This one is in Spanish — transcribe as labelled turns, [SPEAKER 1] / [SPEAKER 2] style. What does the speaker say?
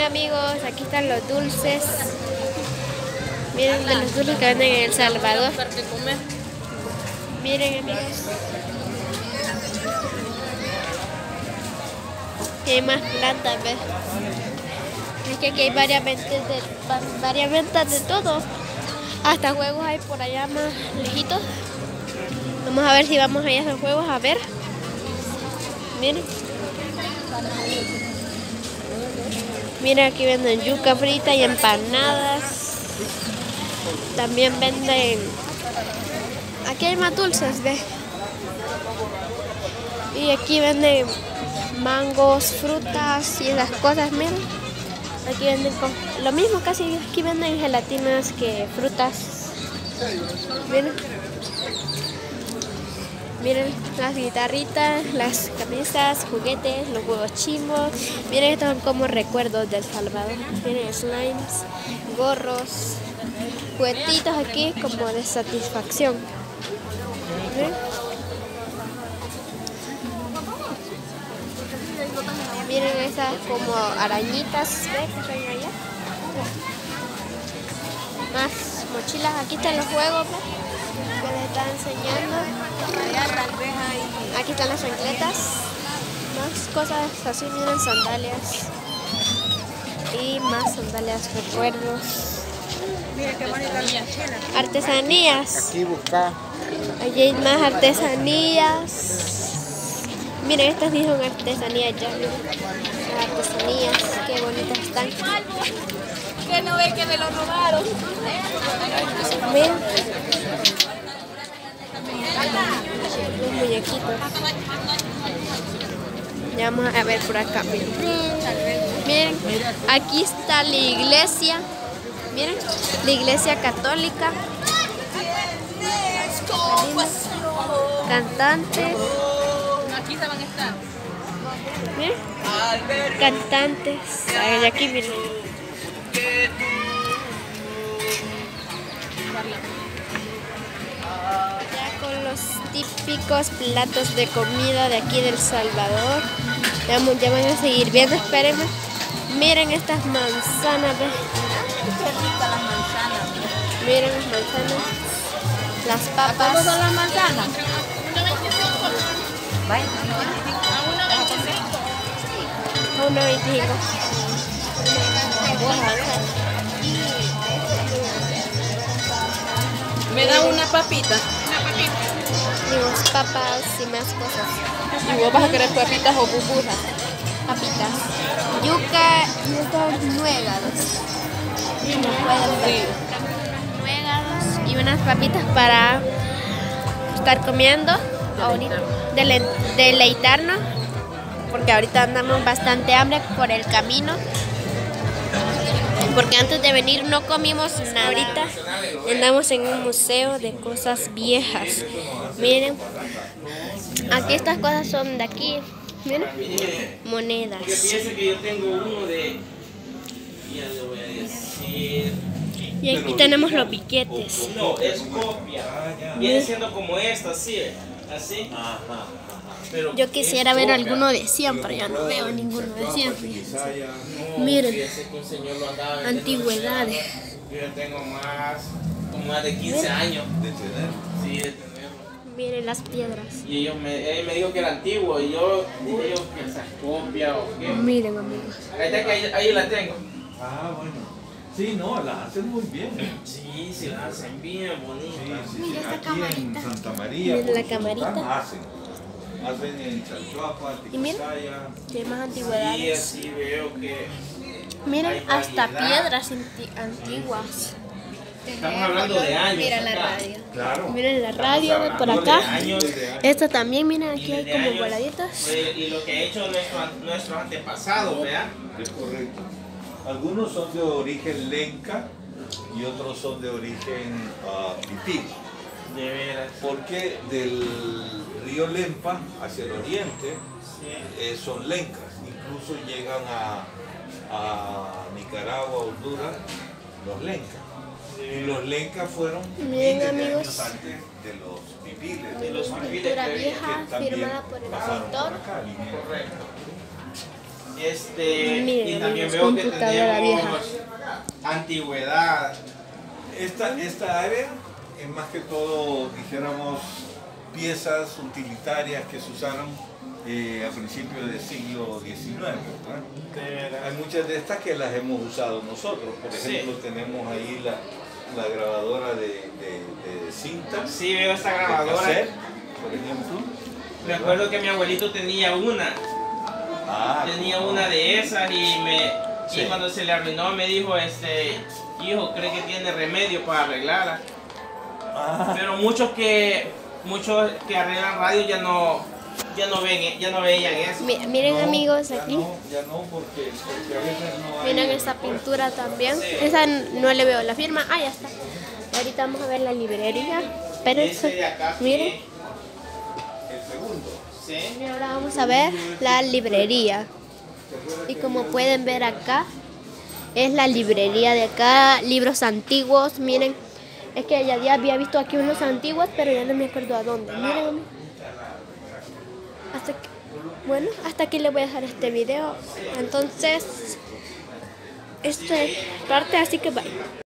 [SPEAKER 1] amigos, aquí están los dulces. Miren de los dulces que venden en El Salvador. Miren amigos. Y hay más plantas, ¿ves? Es que aquí hay varias ventas de todo. Hasta juegos hay por allá más lejitos. Vamos a ver si vamos allá a esos juegos a ver. Miren. Miren, aquí venden yuca frita y empanadas. También venden... Aquí hay más dulces, ¿ves? Y aquí venden mangos, frutas y esas cosas, miren. Aquí venden lo mismo casi. Aquí venden gelatinas que frutas. Miren. Miren las guitarritas, las camisas, juguetes, los huevos chimbos. Miren, estos son como recuerdos del Salvador. Miren slimes, gorros, juguetitos aquí como de satisfacción. ¿Miren? Miren esas como arañitas, ¿ves? Que son allá. Más mochilas, aquí están los juegos, ¿ves? Que les están enseñando. Aquí están las chancletas, más cosas así, miren, sandalias y más sandalias, recuerdos.
[SPEAKER 2] Mira qué bonita
[SPEAKER 1] artesanías.
[SPEAKER 3] Aquí busca.
[SPEAKER 1] Allí hay más artesanías. Miren, estas sí son artesanías ya. Las artesanías, qué bonitas están.
[SPEAKER 2] Que no ve que me lo robaron.
[SPEAKER 1] Miren. Los muñequitos. Ya vamos a ver por acá. Miren, aquí está la iglesia. Miren, la iglesia católica. Cantantes.
[SPEAKER 2] Aquí se van a estar.
[SPEAKER 1] Miren, cantantes. Ay, aquí miren. Con los típicos platos de comida de aquí del Salvador. Ya van a seguir viendo, espérenme. Miren estas manzanas, ¿ves?
[SPEAKER 2] Qué ricas las manzanas.
[SPEAKER 1] Miren las manzanas, las papas.
[SPEAKER 2] ¿Cómo son las manzanas? Vaya.
[SPEAKER 1] A 1.25.
[SPEAKER 2] Me da una papita.
[SPEAKER 1] Digo, papas y más cosas.
[SPEAKER 2] ¿Y vos vas a querer papitas o pupusas?
[SPEAKER 1] Papitas. Yuca y estos nuegados. Como pueden ver. Nuegados y unas papitas para estar comiendo. Ahorita, deleitarnos. Porque ahorita andamos bastante hambre por el camino. Porque antes de venir no comimos nada. Ahorita andamos en un museo de cosas viejas. Miren, aquí estas cosas son de aquí. Miren, monedas.
[SPEAKER 4] Fíjense que yo tengo uno de... Ya le voy a decir...
[SPEAKER 1] Y aquí tenemos los piquetes.
[SPEAKER 4] No, es copia. Viene siendo como esta, así. Así. Pero
[SPEAKER 1] yo quisiera ver alguno de 100, pero ya no veo ninguno de 100. Miren, antigüedades.
[SPEAKER 4] Yo tengo como más de 15 años de tener. Sí, de tenerlo.
[SPEAKER 1] Miren las piedras.
[SPEAKER 4] Y él me dijo que era antiguo y yo dije que esa es copia o qué.
[SPEAKER 1] Miren amigos.
[SPEAKER 4] Ahí está, que ahí la tengo.
[SPEAKER 3] Ah, bueno. Sí, no, la hacen muy bien.
[SPEAKER 4] Sí, sí, la hacen bien bonita.
[SPEAKER 3] Sí,
[SPEAKER 1] Mira esta
[SPEAKER 3] aquí
[SPEAKER 1] camarita.
[SPEAKER 3] en Santa María,
[SPEAKER 1] Miren
[SPEAKER 3] por
[SPEAKER 1] la
[SPEAKER 3] Usulután,
[SPEAKER 1] camarita.
[SPEAKER 3] hacen en Chalchuapa,
[SPEAKER 1] Y miren,
[SPEAKER 3] Tiquisaya.
[SPEAKER 1] que hay más
[SPEAKER 4] Y
[SPEAKER 1] antigüedades.
[SPEAKER 4] así veo que...
[SPEAKER 1] Miren, hasta
[SPEAKER 4] variedad.
[SPEAKER 1] piedras antiguas.
[SPEAKER 4] Estamos hablando de años.
[SPEAKER 1] Miren la
[SPEAKER 4] acá.
[SPEAKER 1] radio.
[SPEAKER 3] Claro.
[SPEAKER 1] Miren la radio
[SPEAKER 4] Estamos
[SPEAKER 1] por
[SPEAKER 4] hablando
[SPEAKER 1] acá.
[SPEAKER 4] de años.
[SPEAKER 1] Esta también, miren, aquí hay
[SPEAKER 4] de
[SPEAKER 1] como
[SPEAKER 4] años,
[SPEAKER 1] voladitas.
[SPEAKER 4] y lo que ha hecho nuestros antepasados, ¿verdad?
[SPEAKER 3] Es correcto. Algunos son de origen lenca y otros son de origen pipil.
[SPEAKER 4] De veras.
[SPEAKER 3] Porque del río Lempa hacia el oriente son lencas. Incluso llegan a Nicaragua, Honduras, los lencas. Y los lencas fueron
[SPEAKER 1] Miren,
[SPEAKER 3] miles de
[SPEAKER 1] amigos,
[SPEAKER 3] años antes de los pipiles.
[SPEAKER 4] De los pipiles
[SPEAKER 1] pintura
[SPEAKER 4] que
[SPEAKER 1] vieja
[SPEAKER 3] también
[SPEAKER 1] firmada por el
[SPEAKER 3] pasaron
[SPEAKER 1] autor.
[SPEAKER 3] por acá, vinieron.
[SPEAKER 4] Correcto.
[SPEAKER 1] Miren,
[SPEAKER 4] Y también
[SPEAKER 1] amigos,
[SPEAKER 4] veo que
[SPEAKER 1] computadora
[SPEAKER 4] tenemos
[SPEAKER 1] vieja.
[SPEAKER 4] antigüedad.
[SPEAKER 3] Esta área es más que todo, dijéramos, piezas utilitarias que se usaron a principios del siglo XIX, ¿verdad? Hay muchas de estas que las hemos usado nosotros. Por ejemplo, tenemos ahí la grabadora de cinta.
[SPEAKER 4] Sí, veo esta
[SPEAKER 3] de
[SPEAKER 4] grabadora.
[SPEAKER 3] cassette, por ejemplo.
[SPEAKER 4] Me acuerdo que mi abuelito tenía una. Tenía una de esas y
[SPEAKER 3] Sí.
[SPEAKER 4] cuando se le arruinó me dijo, hijo, ¿cree que tiene remedio para arreglarla? Pero muchos que arreglan radio ya no veían eso.
[SPEAKER 1] Miren,
[SPEAKER 3] No,
[SPEAKER 1] amigos,
[SPEAKER 3] ya
[SPEAKER 1] aquí.
[SPEAKER 3] Ya no, porque a veces no hay...
[SPEAKER 1] Miren esta pintura también. Esa no le veo la firma. Ah, ya está. Ahorita vamos a ver la librería. Pero
[SPEAKER 4] Este de acá,
[SPEAKER 1] miren.
[SPEAKER 3] El segundo.
[SPEAKER 4] Sí.
[SPEAKER 1] Y ahora vamos a ver la librería. Y como pueden ver acá, es la librería de acá. Libros antiguos, miren. Es que ya había visto aquí unos antiguos, pero ya no me acuerdo a dónde. Miren. Bueno, hasta aquí les voy a dejar este video. Entonces, esta es parte, así que bye.